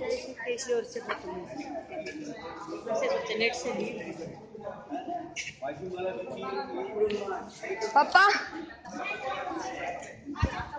कैसी और से खत्म ऐसे कुछ नेट से नहीं पापा